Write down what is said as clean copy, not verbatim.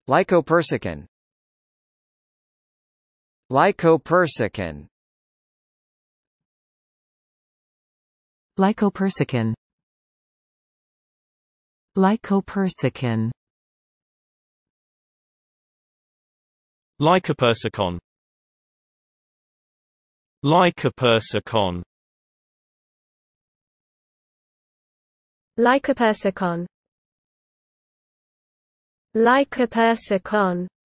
Lycopersicon. Lycopersicon. Lycopersicon. Lycopersicon. Lycopersicon. Lycopersicon. Lycopersicon. Lycopersicon.